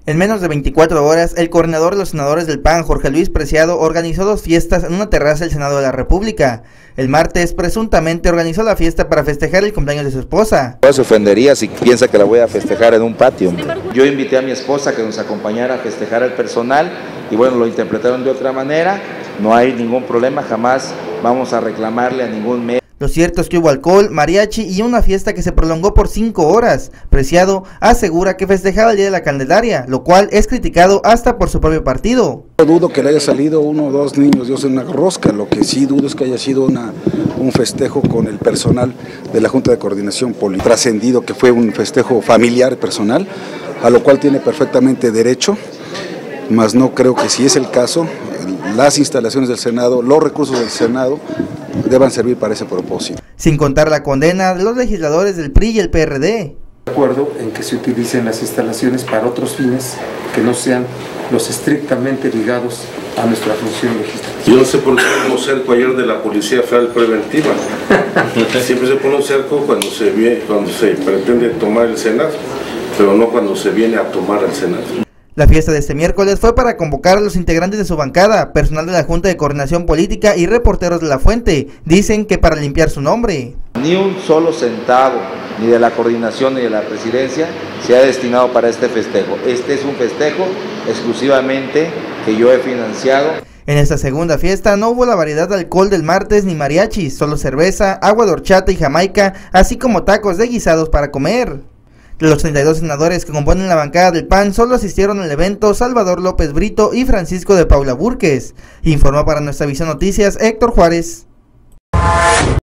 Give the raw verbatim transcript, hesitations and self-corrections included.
En menos de veinticuatro horas, el coordinador de los senadores del P A N, Jorge Luis Preciado, organizó dos fiestas en una terraza del Senado de la República. El martes, presuntamente, organizó la fiesta para festejar el cumpleaños de su esposa. Se ofendería si piensa que la voy a festejar en un patio. Yo invité a mi esposa a que nos acompañara a festejar el personal y bueno, lo interpretaron de otra manera. No hay ningún problema, jamás vamos a reclamarle a ningún medio. Lo cierto es que hubo alcohol, mariachi y una fiesta que se prolongó por cinco horas. Preciado asegura que festejaba el Día de la Candelaria, lo cual es criticado hasta por su propio partido. No dudo que le haya salido uno o dos niños Dios en una rosca, lo que sí dudo es que haya sido una, un festejo con el personal de la Junta de Coordinación Política, trascendido que fue un festejo familiar personal, a lo cual tiene perfectamente derecho, mas no creo que si es el caso, las instalaciones del Senado, los recursos del Senado deban servir para ese propósito. Sin contar la condena de los legisladores del P R I y el P R D. De acuerdo en que se utilicen las instalaciones para otros fines que no sean los estrictamente ligados a nuestra función legislativa. Yo no sé por qué un cerco ayer de la Policía Federal Preventiva. Siempre se pone un cerco cuando se, viene, cuando se pretende tomar el Senado, pero no cuando se viene a tomar el Senado. La fiesta de este miércoles fue para convocar a los integrantes de su bancada, personal de la Junta de Coordinación Política y reporteros de La Fuente. Dicen que para limpiar su nombre. Ni un solo centavo, ni de la coordinación ni de la presidencia, se ha destinado para este festejo. Este es un festejo exclusivamente que yo he financiado. En esta segunda fiesta no hubo la variedad de alcohol del martes ni mariachis, solo cerveza, agua de horchata y jamaica, así como tacos de guisados para comer. De los treinta y dos senadores que componen la bancada del P A N, solo asistieron al evento Salvador López Brito y Francisco de Paula Búrquez. Informó para Nuestra Visión Noticias Héctor Juárez.